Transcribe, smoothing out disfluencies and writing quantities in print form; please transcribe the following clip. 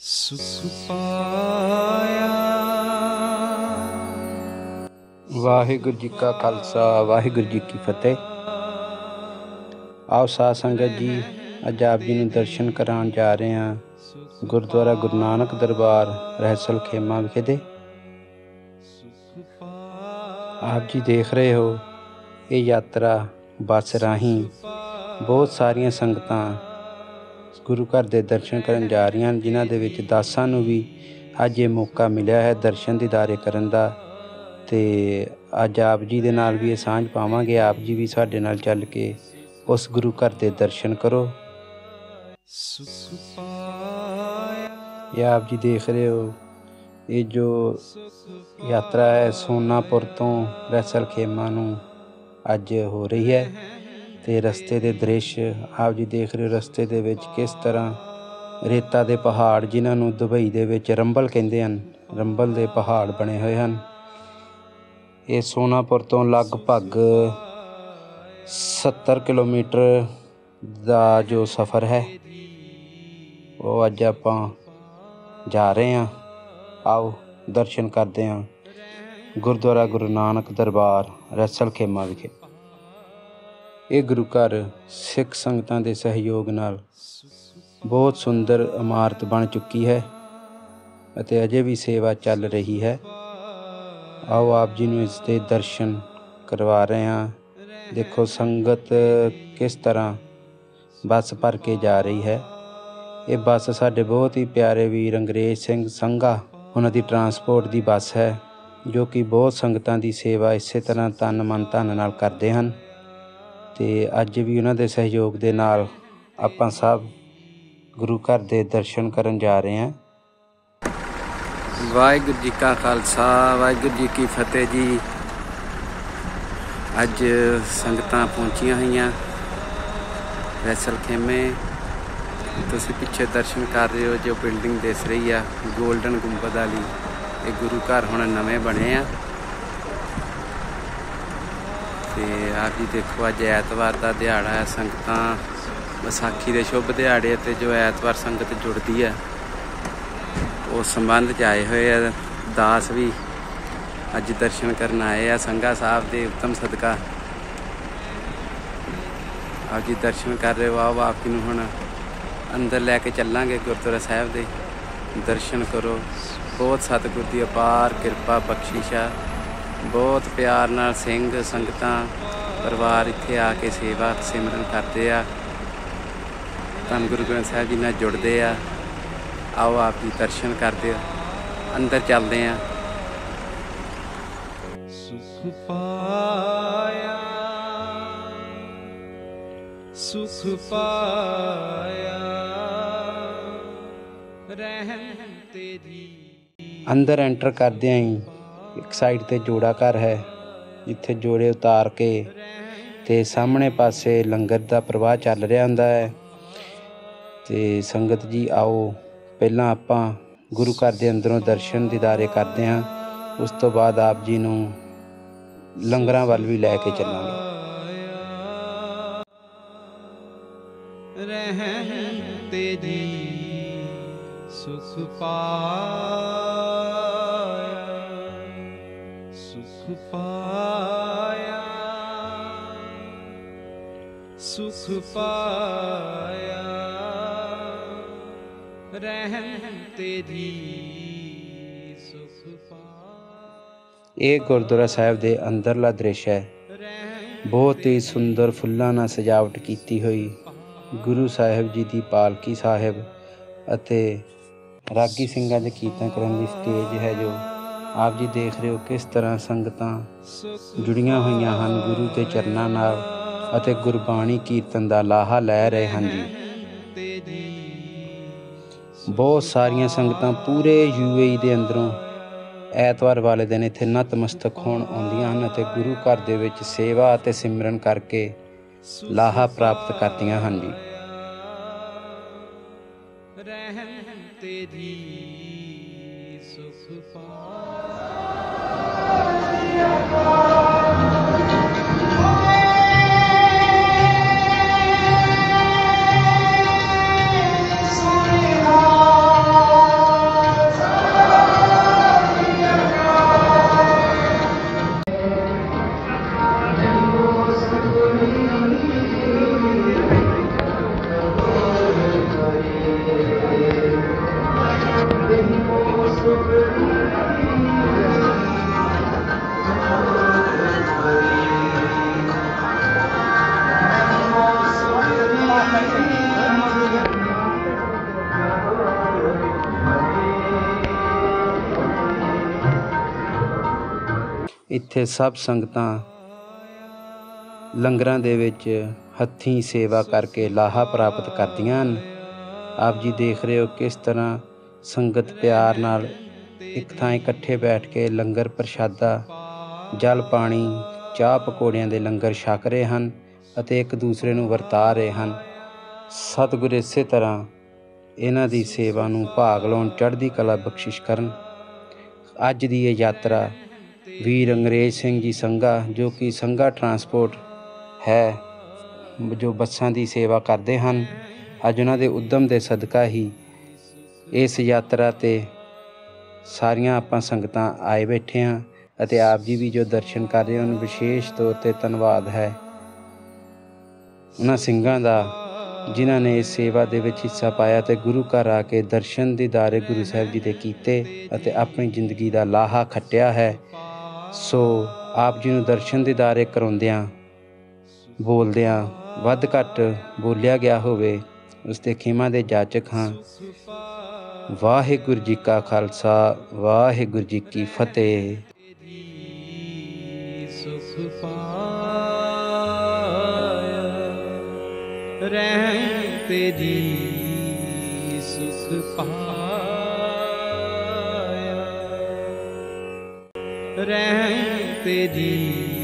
सुख पाया। वाहिगुरु जी का खालसा वाहिगुरु जी की फतेह। आओ साध संगत जी, अज आप जी ਨੂੰ दर्शन कराने जा रहे हैं गुरुद्वारा गुरु नानक दरबार रहसल खेमा विखे दे। आप जी देख रहे हो ये यात्रा बस राही बहुत सारिया संगतां गुरु घर ਦੇ ਦਰਸ਼ਨ ਕਰਨ ਜਾ ਰਹੀਆਂ ਹਨ, ਜਿਨ੍ਹਾਂ ਦੇ ਵਿੱਚ ਦਾਸਾਂ ਨੂੰ ਵੀ ਅੱਜ ਇਹ ਮੌਕਾ ਮਿਲਿਆ ਹੈ ਦਰਸ਼ਨ ਦੀਦਾਰੇ ਕਰਨ ਦਾ। ਤੇ ਅੱਜ ਆਪ ਜੀ ਦੇ ਨਾਲ ਵੀ ਇਹ ਸਾਂਝ ਪਾਵਾਂਗੇ। ਆਪ ਜੀ ਵੀ ਸਾਡੇ ਨਾਲ ਚੱਲ ਕੇ ਉਸ ਗੁਰੂ ਘਰ ਦੇ ਦਰਸ਼ਨ ਕਰੋ। ਇਹ ਆਪ ਜੀ ਦੇਖ ਰਹੇ ਹੋ ਇਹ ਜੋ ਯਾਤਰਾ ਹੈ ਸੋਨਾਪੁਰ ਤੋਂ ਰਹਿਸਲ ਖੇਮਾ ਨੂੰ ਅੱਜ ਹੋ ਰਹੀ ਹੈ। ਤੇ ਰਸਤੇ ਦੇ ਦ੍ਰਿਸ਼ ਆਪ ਜੀ ਦੇਖ ਰਹੇ ਹੋ। ਰਸਤੇ ਦੇ ਵਿੱਚ ਕਿਸ ਤਰ੍ਹਾਂ ਰੇਤਾ ਦੇ ਪਹਾੜ, ਜਿਨ੍ਹਾਂ ਨੂੰ ਦੁਬਈ ਦੇ ਵਿੱਚ ਰੰਬਲ ਕਹਿੰਦੇ ਹਨ, ਰੰਬਲ ਦੇ ਪਹਾੜ ਬਣੇ ਹੋਏ ਹਨ। ਇਹ ਸੋਨਾਪੁਰ ਤੋਂ ਲਗਭਗ 70 ਕਿਲੋਮੀਟਰ ਦਾ ਜੋ ਸਫ਼ਰ ਹੈ ਉਹ ਅੱਜ ਆਪਾਂ ਜਾ ਰਹੇ ਹਾਂ। ਆਓ ਦਰਸ਼ਨ ਕਰਦੇ ਹਾਂ ਗੁਰਦੁਆਰਾ ਗੁਰੂ ਨਾਨਕ ਦਰਬਾਰ ਰਹਿਸਲ ਖੇਮਾ ਵਿਖੇ। ਇਹ ਗੁਰੂ ਘਰ ਸਿੱਖ ਸੰਗਤਾਂ ਦੇ ਸਹਿਯੋਗ ਨਾਲ ਬਹੁਤ ਸੁੰਦਰ ਇਮਾਰਤ ਬਣ ਚੁੱਕੀ ਹੈ ਅਤੇ ਅਜੇ ਵੀ ਸੇਵਾ ਚੱਲ ਰਹੀ ਹੈ। ਆਓ ਆਪ ਜੀ ਨੂੰ ਇਸ ਦੇ ਦਰਸ਼ਨ ਕਰਵਾ ਰਹੇ ਹਾਂ। ਦੇਖੋ ਸੰਗਤ ਕਿਸ ਤਰ੍ਹਾਂ ਬੱਸ ਭਰ ਕੇ ਜਾ ਰਹੀ ਹੈ। ਇਹ ਬੱਸ ਸਾਡੇ ਬਹੁਤ ਹੀ ਪਿਆਰੇ ਵੀਰ ਅੰਗਰੇਜ਼ ਸਿੰਘ ਸੰਘਾ ਉਹਨਾਂ ਦੀ ਟਰਾਂਸਪੋਰਟ ਦੀ ਬੱਸ ਹੈ, ਜੋ ਕਿ ਬਹੁਤ ਸੰਗਤਾਂ ਦੀ ਸੇਵਾ ਇਸੇ ਤਰ੍ਹਾਂ ਤਨ ਮਨ ਧਨ ਨਾਲ ਕਰਦੇ ਹਨ। ਤੇ ਅੱਜ ਵੀ ਉਹਨਾਂ ਦੇ ਸਹਿਯੋਗ ਦੇ ਨਾਲ ਆਪਾਂ ਸਭ ਗੁਰੂ ਘਰ ਦੇ ਦਰਸ਼ਨ ਕਰਨ ਜਾ ਰਹੇ ਹਾਂ। ਵਾਹਿਗੁਰੂ ਜੀ ਕਾ ਖਾਲਸਾ ਵਾਹਿਗੁਰੂ ਜੀ ਕੀ ਫਤਿਹ ਜੀ। ਅੱਜ ਸੰਗਤਾਂ ਪਹੁੰਚੀਆਂ ਹੋਈਆਂ ਰਹਿਸਲ ਖੇਮੇ। ਤੁਸੀਂ ਪਿੱਛੇ ਦਰਸ਼ਨ ਕਰ ਰਹੇ ਹੋ ਜੋ ਬਿਲਡਿੰਗ ਦਿਸ ਰਹੀ ਆ ਗੋਲਡਨ ਗੁੰਬਦ ਵਾਲੀ, ਇਹ ਗੁਰੂ ਘਰ ਹੁਣ ਨਵੇਂ ਬਣੇ ਆ। ਤੇ ਆਪ ਜੀ ਦੇਖੋ ਅੱਜ ਐਤਵਾਰ ਦਾ ਦਿਹਾੜਾ ਹੈ। ਸੰਗਤਾਂ ਵਿਸਾਖੀ ਦੇ ਸ਼ੁਭ ਦਿਹਾੜੇ ਤੇ ਜੋ ਐਤਵਾਰ ਸੰਗਤ ਜੁੜਦੀ ਹੈ ਉਸ ਸੰਬੰਧ 'ਚ ਆਏ ਹੋਏ ਆ। ਦਾਸ ਵੀ ਅੱਜ ਦਰਸ਼ਨ ਕਰਨ ਆਏ ਆ ਸੰਘਾ ਸਾਹਿਬ ਦੇ ਉੱਤਮ ਸਦਕਾ। ਆਪ ਜੀ ਦਰਸ਼ਨ ਕਰ ਰਹੇ ਹੋ। ਆਪ ਜੀ ਨੂੰ ਹੁਣ ਅੰਦਰ ਲੈ ਕੇ ਚੱਲਾਂਗੇ ਗੁਰਦੁਆਰਾ ਸਾਹਿਬ ਦੇ। ਦਰਸ਼ਨ ਕਰੋ। ਬਹੁਤ ਸਤਿਗੁਰ ਦੀ ਅਪਾਰ ਕਿਰਪਾ ਬਖਸ਼ਿਸ਼ ਆ। ਬਹੁਤ ਪਿਆਰ ਨਾਲ ਸਿੰਘ ਸੰਗਤਾਂ ਪਰਿਵਾਰ ਇੱਥੇ ਆ ਕੇ ਸੇਵਾ ਸਿਮਰਨ ਕਰਦੇ ਆ, ਧੰਨ ਗੁਰੂ ਗ੍ਰੰਥ ਸਾਹਿਬ ਜੀ ਨਾਲ ਜੁੜਦੇ ਆ। ਆਓ ਆਪ ਜੀ ਦਰਸ਼ਨ ਕਰਦੇ ਆ। ਅੰਦਰ ਚੱਲਦੇ ਆ। सुख पाया सुख पाया रहम तेरी। ਅੰਦਰ ਐਂਟਰ ਕਰਦਿਆਂ ਹੀ ਇੱਕ ਸਾਈਡ ਤੇ ਜੋੜਾ ਘਰ ਹੈ, ਜਿੱਥੇ ਜੋੜੇ ਉਤਾਰ ਕੇ ਤੇ ਸਾਹਮਣੇ ਪਾਸੇ ਲੰਗਰ ਦਾ ਪ੍ਰਵਾਹ ਚੱਲ ਰਿਹਾ ਹੁੰਦਾ ਹੈ। ਤੇ ਸੰਗਤ ਜੀ ਆਓ ਪਹਿਲਾਂ ਆਪਾਂ ਗੁਰੂ ਘਰ ਦੇ ਅੰਦਰੋਂ ਦਰਸ਼ਨ ਦੀਦਾਰੇ ਕਰਦੇ ਹਾਂ, ਉਸ ਤੋਂ ਬਾਅਦ ਆਪ ਜੀ ਨੂੰ ਲੰਗਰਾਂ ਵੱਲ ਵੀ ਲੈ ਕੇ ਚੱਲਾਂਗੇ। ਰਹਿਮ ਤੇਰੀ ਸੁਖ ਪਾਇਆ ਸੁਖ ਪਾਇਆ ਸੁਖ ਪਾਇਆ ਰਹਿਮ ਤੇਰੀ ਸੁਖ ਪਾਇਆ। ਇਹ ਗੁਰਦੁਆਰਾ ਸਾਹਿਬ ਦੇ ਅੰਦਰਲਾ ਦ੍ਰਿਸ਼ ਹੈ। ਬਹੁਤ ਹੀ ਸੁੰਦਰ ਫੁੱਲਾਂ ਨਾਲ ਸਜਾਵਟ ਕੀਤੀ ਹੋਈ ਗੁਰੂ ਸਾਹਿਬ ਜੀ ਦੀ ਪਾਲਕੀ ਸਾਹਿਬ ਅਤੇ ਰਾਗੀ ਸਿੰਘਾਂ ਦੇ ਕੀਰਤਨ ਕਰਨ ਦੀ ਸਟੇਜ ਹੈ, ਜੋ ਆਪ ਜੀ ਦੇਖ ਰਹੇ ਹੋ। ਕਿਸ ਤਰ੍ਹਾਂ ਸੰਗਤਾਂ ਜੁੜੀਆਂ ਹੋਈਆਂ ਹਨ ਗੁਰੂ ਦੇ ਚਰਨਾਂ ਨਾਲ ਅਤੇ ਗੁਰਬਾਣੀ ਕੀਰਤਨ ਦਾ ਲਾਹਾ ਲੈ ਰਹੇ ਹਨ ਜੀ। ਬਹੁਤ ਸਾਰੀਆਂ ਸੰਗਤਾਂ ਪੂਰੇ UAE ਦੇ ਅੰਦਰੋਂ ਐਤਵਾਰ ਵਾਲੇ ਦਿਨ ਇੱਥੇ ਨਤਮਸਤਕ ਹੋਣ ਆਉਂਦੀਆਂ ਹਨ ਅਤੇ ਗੁਰੂ ਘਰ ਦੇ ਵਿੱਚ ਸੇਵਾ ਅਤੇ ਸਿਮਰਨ ਕਰਕੇ ਲਾਹਾ ਪ੍ਰਾਪਤ ਕਰਦੀਆਂ ਹਨ ਜੀ। ਰਹਿਮ ਤੇਰੀ ਸੁਖ ਪਾਇਆ। Sonia ਇੱਥੇ ਸਭ ਸੰਗਤਾਂ ਲੰਗਰਾਂ ਦੇ ਵਿੱਚ ਹੱਥੀਂ ਸੇਵਾ ਕਰਕੇ ਲਾਹਾ ਪ੍ਰਾਪਤ ਕਰਦੀਆਂ ਹਨ। ਆਪ ਜੀ ਦੇਖ ਰਹੇ ਹੋ ਕਿਸ ਤਰ੍ਹਾਂ ਸੰਗਤ ਪਿਆਰ ਨਾਲ ਇੱਕ ਥਾਂ ਇਕੱਠੇ ਬੈਠ ਕੇ ਲੰਗਰ ਪ੍ਰਸ਼ਾਦਾ, ਜਲ ਪਾਣੀ, ਚਾਹ ਪਕੌੜਿਆਂ ਦੇ ਲੰਗਰ ਛਕ ਰਹੇ ਹਨ ਅਤੇ ਇੱਕ ਦੂਸਰੇ ਨੂੰ ਵਰਤਾ ਰਹੇ ਹਨ। ਸਤਿਗੁਰ ਇਸੇ ਤਰ੍ਹਾਂ ਇਹਨਾਂ ਦੀ ਸੇਵਾ ਨੂੰ ਭਾਗ ਲਾਉਣ, ਚੜ੍ਹਦੀ ਕਲਾ ਬਖਸ਼ਿਸ਼ ਕਰਨ। ਅੱਜ ਦੀ ਇਹ ਯਾਤਰਾ ਵੀਰ ਅੰਗਰੇਜ਼ ਸਿੰਘ ਜੀ ਸੰਘਾ, ਜੋ ਕਿ ਸੰਘਾ ਟਰਾਂਸਪੋਰਟ ਹੈ, ਜੋ ਬੱਸਾਂ ਦੀ ਸੇਵਾ ਕਰਦੇ ਹਨ, ਅੱਜ ਉਹਨਾਂ ਦੇ ਉੱਦਮ ਦੇ ਸਦਕਾ ਹੀ ਇਸ ਯਾਤਰਾ 'ਤੇ ਸਾਰੀਆਂ ਆਪਾਂ ਸੰਗਤਾਂ ਆਏ ਬੈਠੇ ਹਾਂ ਅਤੇ ਆਪ ਜੀ ਵੀ ਜੋ ਦਰਸ਼ਨ ਕਰ ਰਹੇ ਹਨ, ਵਿਸ਼ੇਸ਼ ਤੌਰ 'ਤੇ ਧੰਨਵਾਦ ਹੈ ਉਹਨਾਂ ਸਿੰਘਾਂ ਦਾ ਜਿਨ੍ਹਾਂ ਨੇ ਇਸ ਸੇਵਾ ਦੇ ਵਿੱਚ ਹਿੱਸਾ ਪਾਇਆ ਅਤੇ ਗੁਰੂ ਘਰ ਆ ਕੇ ਦਰਸ਼ਨ ਦੀਦਾਰੇ ਗੁਰੂ ਸਾਹਿਬ ਜੀ ਦੇ ਕੀਤੇ ਅਤੇ ਆਪਣੀ ਜ਼ਿੰਦਗੀ ਦਾ ਲਾਹਾ ਖੱਟਿਆ ਹੈ। ਸੋ ਆਪ ਜੀ ਨੂੰ ਦਰਸ਼ਨ ਦੀਦਾਰੇ ਕਰਾਉਂਦਿਆਂ, ਬੋਲਦਿਆਂ ਵੱਧ ਘੱਟ ਬੋਲਿਆ ਗਿਆ ਹੋਵੇ ਉਸ ਦੇ ਖਿਮਾ ਦੇ ਜਾਚਕ ਹਾਂ। ਵਾਹਿਗੁਰੂ ਜੀ ਕਾ ਖਾਲਸਾ, ਵਾਹਿਗੁਰੂ ਜੀ ਕੀ ਫਤਿਹ। ਸੁਖ ਰਹਿਣ ਤੇਰੀ ਸੁਖ ਪਾਇਆ, ਰਹਿਣ ਤੇਰੀ